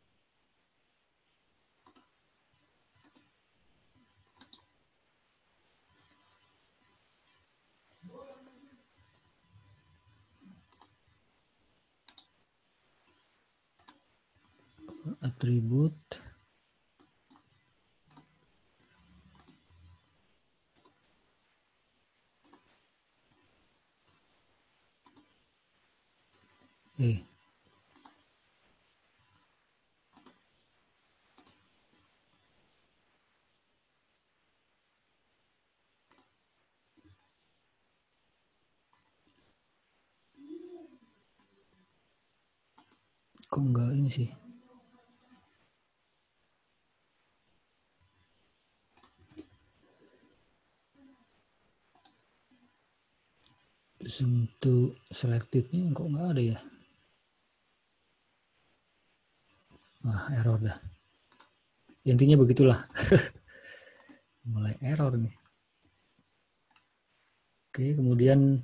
atribut kok enggak ini sih zoom to selected-nya kok enggak ada ya. Wah, error dah. Intinya begitulah. Mulai error nih. Oke, kemudian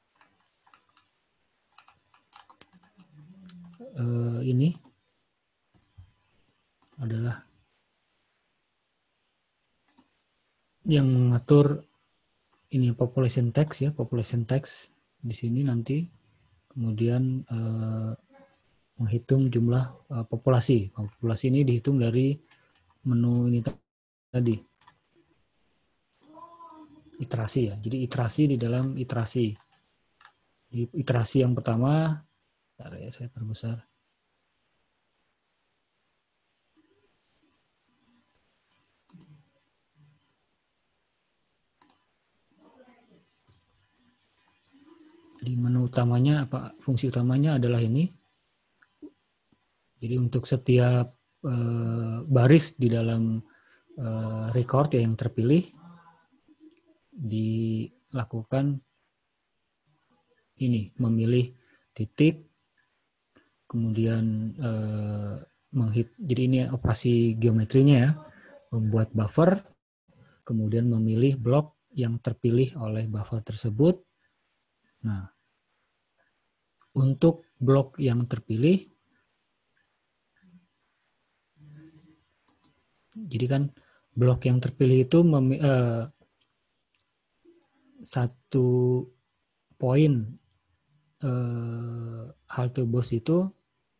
ini adalah yang mengatur ini population text ya, population text di sini nanti kemudian menghitung jumlah populasi. Populasi ini dihitung dari menu ini tadi. Iterasi ya. Jadi iterasi di dalam iterasi. Di iterasi yang pertama, ya, saya perbesar. Di menu utamanya apa fungsi utamanya adalah ini. Jadi untuk setiap baris di dalam record ya yang terpilih dilakukan ini memilih titik kemudian jadi ini operasi geometrinya ya, membuat buffer kemudian memilih blok yang terpilih oleh buffer tersebut. Nah, untuk blok yang terpilih jadi kan blok yang terpilih itu satu poin halte bus itu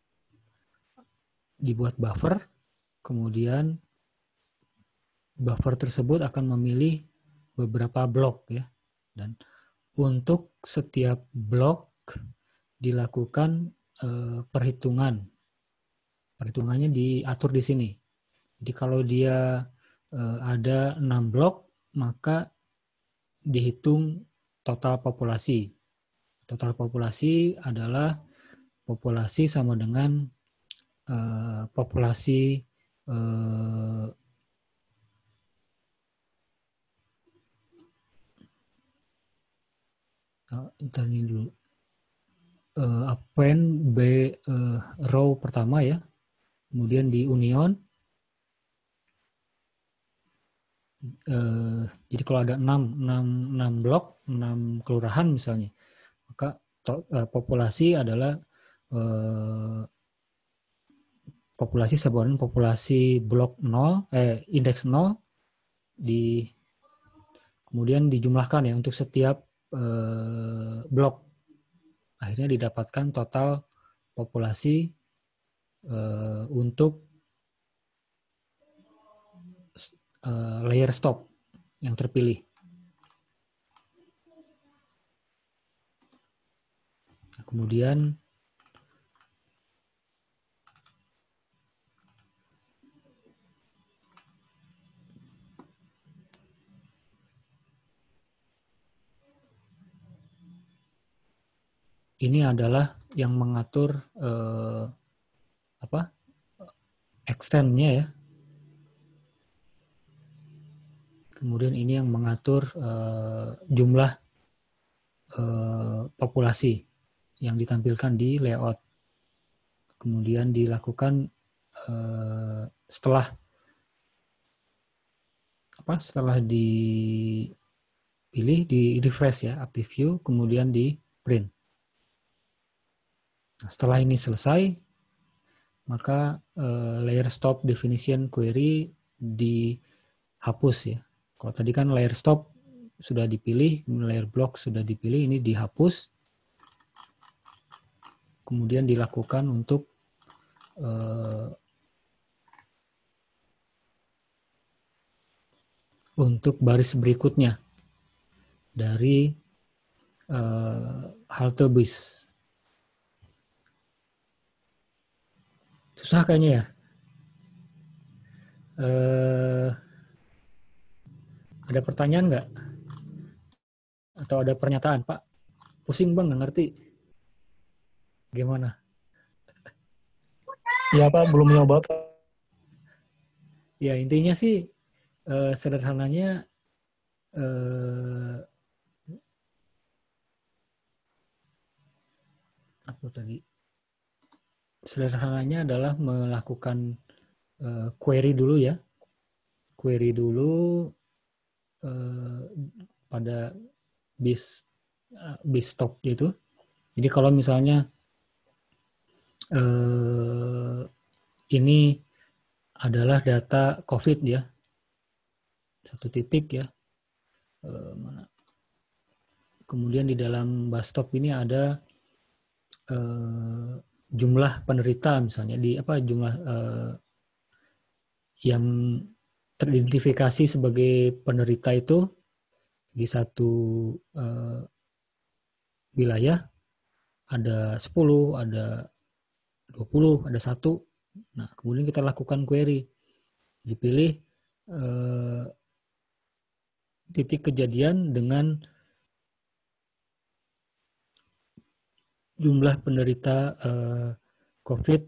dibuat buffer, kemudian buffer tersebut akan memilih beberapa blok ya, dan untuk setiap blok dilakukan perhitungan Perhitungannya diatur di sini. Jadi kalau dia ada 6 blok, maka dihitung total populasi. Total populasi adalah populasi sama dengan populasi ini dulu. Append B row pertama ya. Kemudian di union. Jadi kalau ada 6 blok, 6 kelurahan misalnya, maka populasi adalah populasi sama dengan populasi blok 0, indeks 0 kemudian dijumlahkan ya untuk setiap blok. Akhirnya didapatkan total populasi untuk layer stop yang terpilih. Kemudian ini adalah yang mengatur extend-nya ya. Kemudian ini yang mengatur jumlah populasi yang ditampilkan di layout. Kemudian dilakukan setelah dipilih, di refresh ya, active view, kemudian di print. Nah, setelah ini selesai, maka layer stop definition query dihapus ya. Kalau tadi kan layer stop sudah dipilih, kemudian layer block sudah dipilih, ini dihapus. Kemudian dilakukan untuk baris berikutnya dari halte bis. Susah kayaknya ya. Ada pertanyaan nggak? Atau ada pernyataan, Pak? Pusing bang, nggak ngerti. Gimana? Ya Pak, belum nyoba Pak. Ya intinya sih sederhananya apa tadi? Sederhananya adalah melakukan query dulu ya. Query dulu pada bis stop itu. Jadi kalau misalnya ini adalah data COVID ya, satu titik ya. Kemudian di dalam bus stop ini ada jumlah penderita misalnya jumlah yang teridentifikasi sebagai penderita itu di satu wilayah ada 10, ada 20, ada 1. Nah, kemudian kita lakukan query. Dipilih titik kejadian dengan jumlah penderita COVID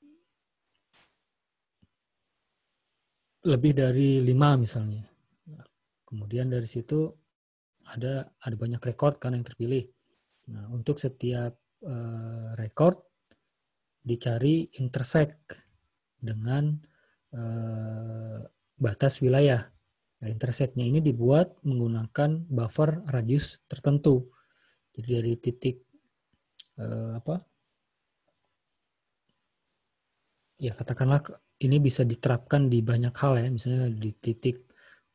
lebih dari 5 misalnya. Nah, kemudian dari situ ada banyak rekor kan yang terpilih. Nah, untuk setiap rekor dicari intersect dengan batas wilayah. Nah, intersect-nya ini dibuat menggunakan buffer radius tertentu. Jadi dari titik ya katakanlah ini bisa diterapkan di banyak hal ya, misalnya di titik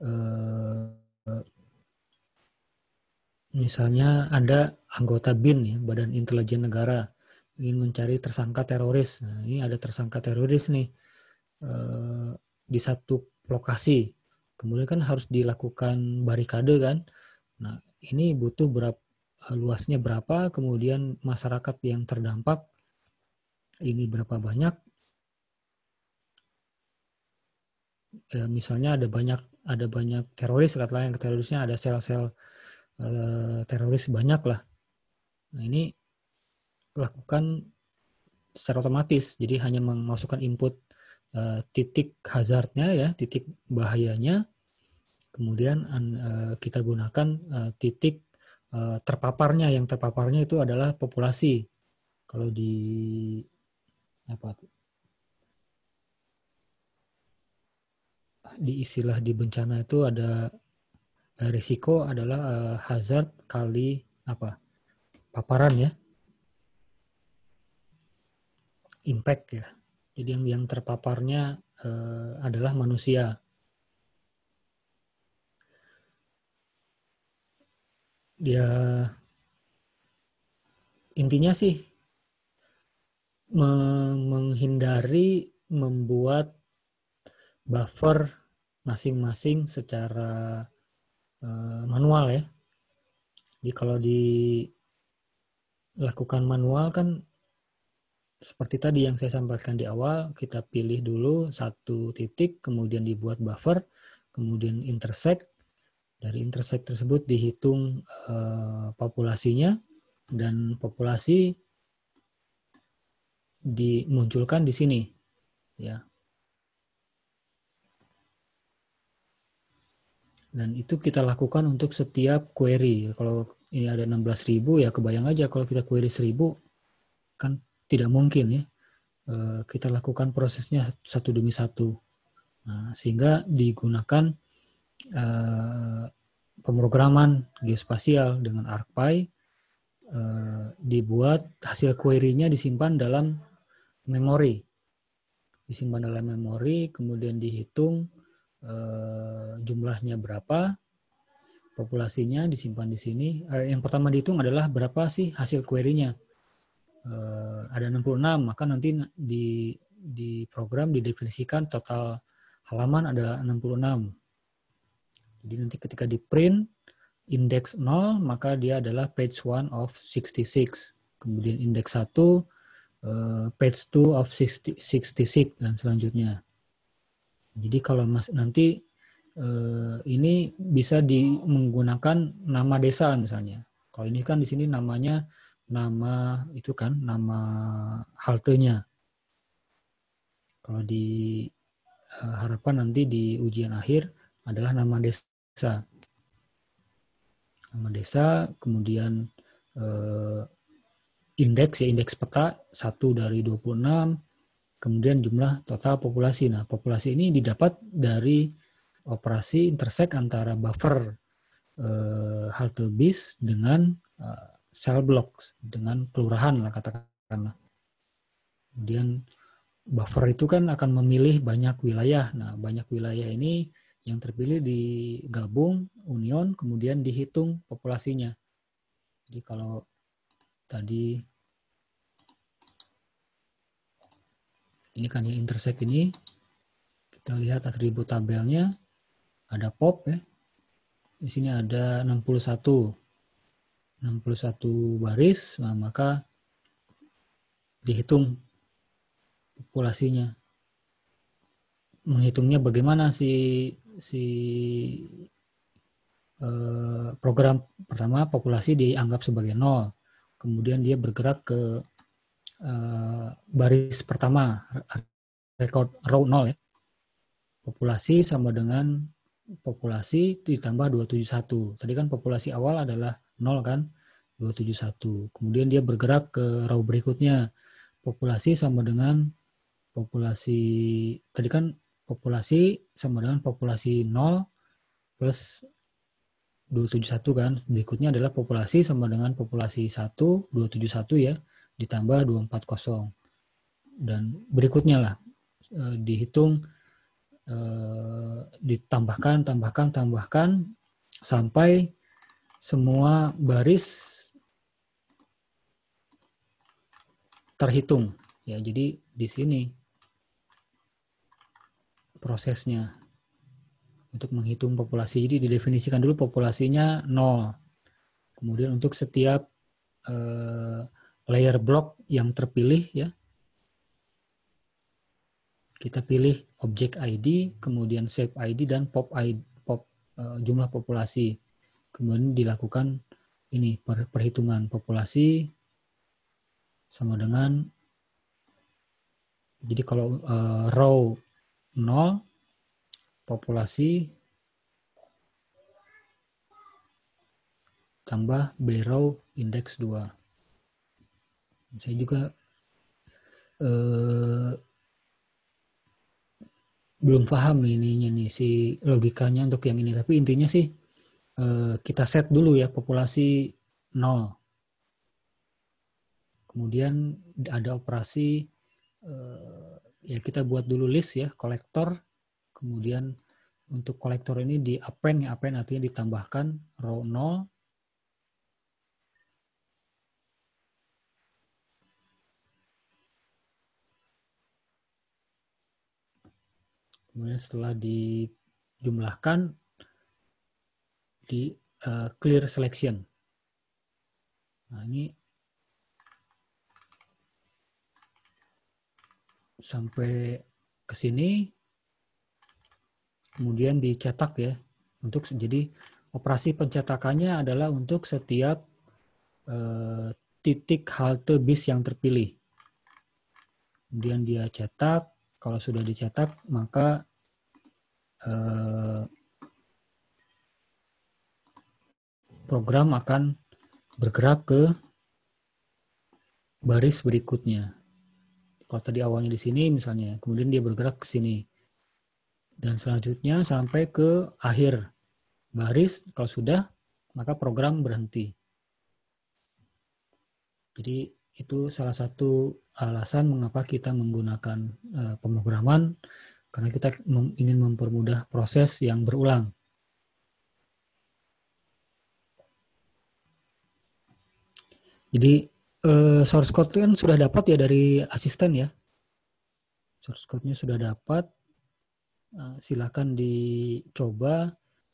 misalnya ada anggota BIN ya, Badan Intelijen Negara, ingin mencari tersangka teroris. Nah, ini ada tersangka teroris nih di satu lokasi. Kemudian kan harus dilakukan barikade kan. Nah, ini butuh luasnya berapa, kemudian masyarakat yang terdampak ini berapa banyak. misalnya ada banyak teroris, katakanlah yang terorisnya ada sel-sel teroris banyak lah. Nah, ini lakukan secara otomatis, jadi hanya memasukkan input titik hazardnya ya, titik bahayanya, kemudian kita gunakan titik terpaparnya, yang terpaparnya itu adalah populasi. Kalau di istilah di bencana itu ada risiko adalah hazard kali paparan ya, impact ya. Jadi yang terpaparnya adalah manusia. Dia intinya sih menghindari membuat buffer masing-masing secara manual ya. Jadi kalau dilakukan manual kan seperti tadi yang saya sampaikan di awal, kita pilih dulu satu titik, kemudian dibuat buffer, kemudian intersect. Dari intersect tersebut dihitung populasinya, dan populasi dimunculkan di sini. Ya. Dan itu kita lakukan untuk setiap query. Kalau ini ada 16.000, ya kebayang aja kalau kita query 1.000, kan tidak mungkin ya. Kita lakukan prosesnya satu demi satu. Nah, sehingga digunakan pemrograman geospasial dengan ArcPy, dibuat hasil query-nya disimpan dalam memori. Disimpan dalam memori, kemudian dihitung jumlahnya berapa, populasinya disimpan di sini. Yang pertama dihitung adalah berapa sih hasil query-nya. Ada 66, maka nanti di program didefinisikan total halaman ada 66. Jadi nanti ketika di print indeks 0, maka dia adalah page 1 of 66. Kemudian indeks 1, page 2 of 66, dan selanjutnya. Jadi kalau nanti ini bisa menggunakan nama desa misalnya. Kalau ini kan di sini namanya nama haltenya. Kalau diharapkan nanti di ujian akhir adalah nama desa. Nama desa, kemudian indeks peta 1 dari 26, kemudian jumlah total populasi. Nah, populasi ini didapat dari operasi intersect antara buffer halte bis dengan cell blocks, dengan kelurahan lah katakanlah. Kemudian buffer itu kan akan memilih banyak wilayah. Nah, banyak wilayah ini yang terpilih digabung, union, kemudian dihitung populasinya. Jadi kalau tadi ini kan yang intersect ini, kita lihat atribut tabelnya, ada pop ya. Di sini ada 61 baris, nah maka dihitung populasinya. Menghitungnya bagaimana program pertama, populasi dianggap sebagai 0. Kemudian dia bergerak ke baris pertama, record row 0 ya. Populasi sama dengan populasi ditambah 271. Tadi kan populasi awal adalah 0 kan, 271. Kemudian dia bergerak ke row berikutnya. Populasi sama dengan populasi, tadi kan populasi sama dengan populasi 0 plus 271 kan. Berikutnya adalah populasi sama dengan populasi 1, 271 ya, ditambah 240. Dan berikutnya lah dihitung, ditambahkan sampai semua baris terhitung ya. Jadi di sini prosesnya untuk menghitung populasi. Jadi didefinisikan dulu populasinya 0. Kemudian untuk setiap layer block yang terpilih ya, kita pilih objek ID, kemudian shape ID dan pop ID, jumlah populasi. Kemudian dilakukan ini perhitungan populasi sama dengan, jadi kalau row 0, populasi tambah B row indeks 2. Saya juga belum paham ininya nih, si logikanya untuk yang ini. Tapi intinya sih kita set dulu ya populasi 0. Kemudian ada operasi, ya kita buat dulu list ya, kolektor. Kemudian untuk kolektor ini di append, append artinya ditambahkan row 0. Kemudian setelah dijumlahkan, di clear selection. Nah ini sampai ke sini, kemudian dicetak ya. Jadi operasi pencetakannya adalah untuk setiap titik halte bis yang terpilih. Kemudian dia cetak. Kalau sudah dicetak, maka program akan bergerak ke baris berikutnya. Kalau tadi awalnya di sini misalnya, kemudian dia bergerak ke sini. Dan selanjutnya sampai ke akhir baris. Kalau sudah, maka program berhenti. Jadi itu salah satu alasan mengapa kita menggunakan pemrograman, karena kita ingin mempermudah proses yang berulang. Jadi source code kan sudah dapat ya dari asisten ya. Source code-nya sudah dapat. Silakan dicoba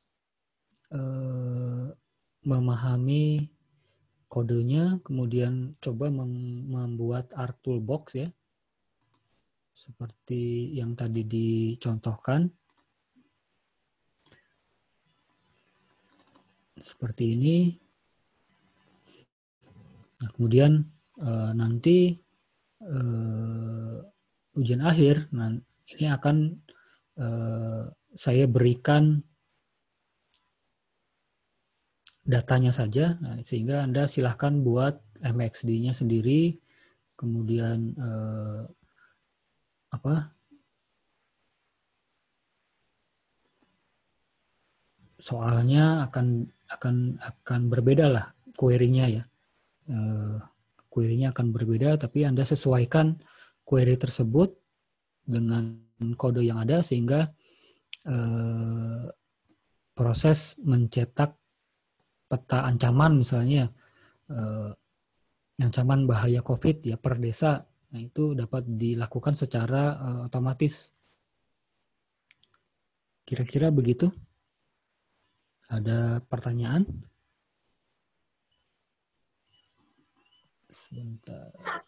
memahami kodenya, kemudian coba membuat ARC Toolbox ya, seperti yang tadi dicontohkan. Seperti ini. Nah, kemudian nanti ujian akhir, ini akan saya berikan datanya saja, sehingga Anda silahkan buat MXD-nya sendiri, kemudian soalnya akan berbeda lah query-nya ya. Query-nya akan berbeda, tapi Anda sesuaikan query tersebut dengan kode yang ada, sehingga proses mencetak peta ancaman misalnya, ancaman bahaya COVID ya per desa, nah itu dapat dilakukan secara otomatis. Kira-kira begitu. Ada pertanyaan? Sebentar.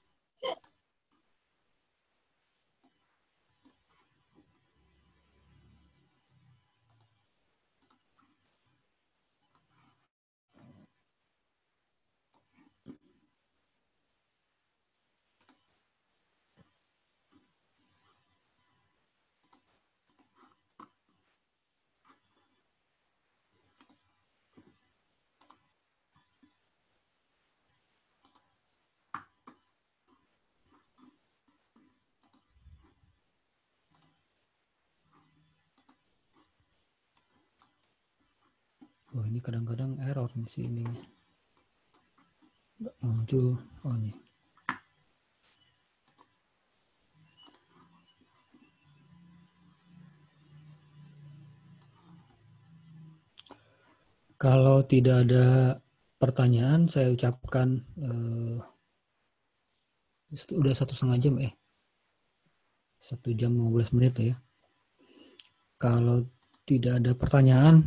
Oh ini kadang-kadang error nih si ininya. Nggak muncul. Oh ini. Kalau tidak ada pertanyaan, saya ucapkan udah 1,5 jam 1 jam 15 menit ya. Kalau tidak ada pertanyaan,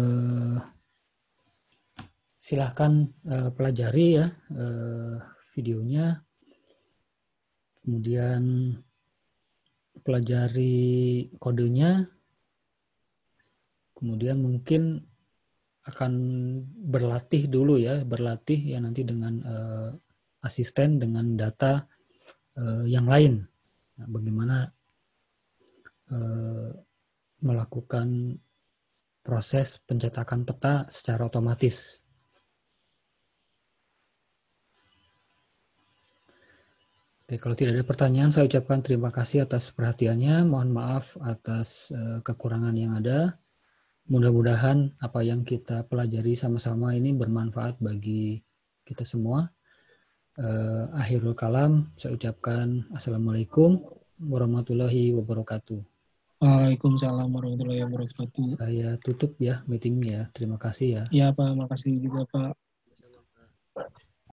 silahkan pelajari ya videonya. Kemudian pelajari kodenya, kemudian mungkin akan berlatih dulu ya, nanti dengan asisten dengan data yang lain. Nah, bagaimana melakukan proses pencetakan peta secara otomatis. Oke, kalau tidak ada pertanyaan, saya ucapkan terima kasih atas perhatiannya. Mohon maaf atas kekurangan yang ada. Mudah-mudahan apa yang kita pelajari sama-sama ini bermanfaat bagi kita semua. Akhirul kalam, saya ucapkan Assalamualaikum warahmatullahi wabarakatuh. Waalaikumsalam warahmatullahi wabarakatuh. Saya tutup ya meetingnya ya. Terima kasih ya. Iya Pak, makasih juga Pak.